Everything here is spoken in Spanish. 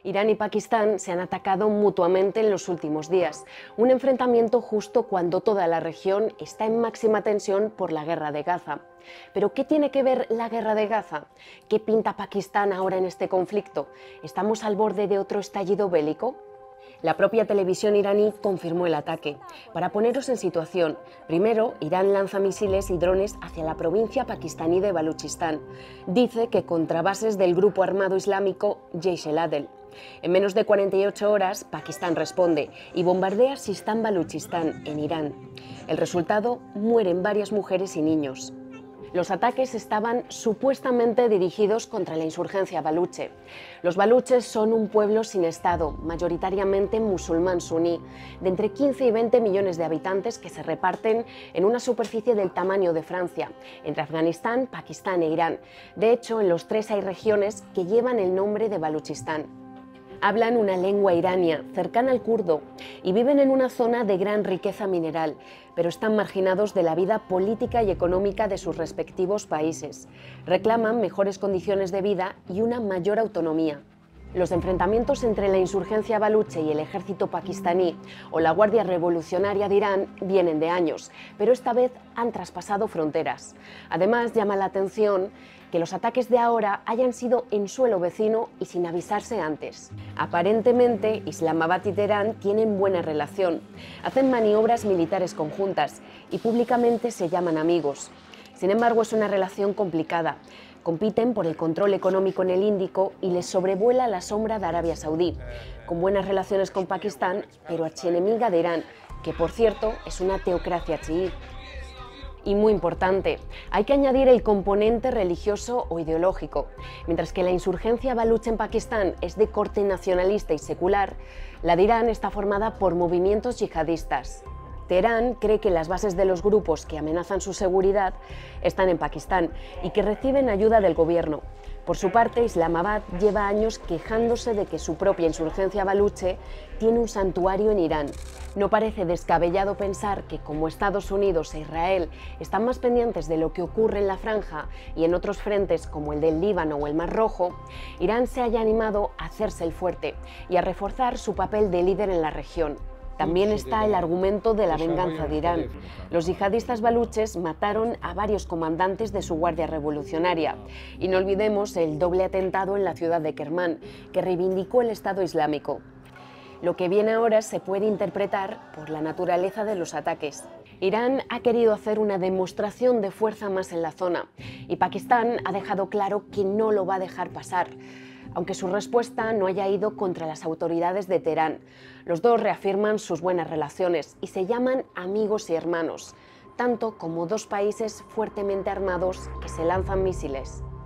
Irán y Pakistán se han atacado mutuamente en los últimos días, un enfrentamiento justo cuando toda la región está en máxima tensión por la guerra de Gaza. ¿Pero qué tiene que ver la guerra de Gaza? ¿Qué pinta Pakistán ahora en este conflicto? ¿Estamos al borde de otro estallido bélico? La propia televisión iraní confirmó el ataque. Para poneros en situación, primero, Irán lanza misiles y drones hacia la provincia pakistaní de Baluchistán. Dice que contra bases del grupo armado islámico Jaish el-Adel. En menos de 48 horas, Pakistán responde y bombardea Sistán Baluchistán, en Irán. El resultado, mueren varias mujeres y niños. Los ataques estaban supuestamente dirigidos contra la insurgencia baluche. Los baluches son un pueblo sin Estado, mayoritariamente musulmán suní, de entre 15 y 20 millones de habitantes que se reparten en una superficie del tamaño de Francia, entre Afganistán, Pakistán e Irán. De hecho, en los tres hay regiones que llevan el nombre de Baluchistán. Hablan una lengua irania, cercana al kurdo, y viven en una zona de gran riqueza mineral, pero están marginados de la vida política y económica de sus respectivos países. Reclaman mejores condiciones de vida y una mayor autonomía. Los enfrentamientos entre la insurgencia baluche y el ejército pakistaní o la Guardia Revolucionaria de Irán vienen de años, pero esta vez han traspasado fronteras. Además, llama la atención que los ataques de ahora hayan sido en suelo vecino y sin avisarse antes. Aparentemente, Islamabad y Teherán tienen buena relación, hacen maniobras militares conjuntas y públicamente se llaman amigos. Sin embargo, es una relación complicada. Compiten por el control económico en el Índico y les sobrevuela la sombra de Arabia Saudí, con buenas relaciones con Pakistán, pero archienemiga de Irán, que por cierto es una teocracia chií. Y muy importante, hay que añadir el componente religioso o ideológico. Mientras que la insurgencia baluche en Pakistán es de corte nacionalista y secular, la de Irán está formada por movimientos yihadistas. Teherán cree que las bases de los grupos que amenazan su seguridad están en Pakistán y que reciben ayuda del gobierno. Por su parte, Islamabad lleva años quejándose de que su propia insurgencia baluche tiene un santuario en Irán. No parece descabellado pensar que como Estados Unidos e Israel están más pendientes de lo que ocurre en la franja y en otros frentes como el del Líbano o el Mar Rojo, Irán se haya animado a hacerse el fuerte y a reforzar su papel de líder en la región. También está el argumento de la venganza de Irán. Los yihadistas baluches mataron a varios comandantes de su Guardia Revolucionaria. Y no olvidemos el doble atentado en la ciudad de Kermán, que reivindicó el Estado Islámico. Lo que viene ahora se puede interpretar por la naturaleza de los ataques. Irán ha querido hacer una demostración de fuerza más en la zona y Pakistán ha dejado claro que no lo va a dejar pasar, aunque su respuesta no haya ido contra las autoridades de Teherán. Los dos reafirman sus buenas relaciones y se llaman amigos y hermanos, tanto como dos países fuertemente armados que se lanzan misiles.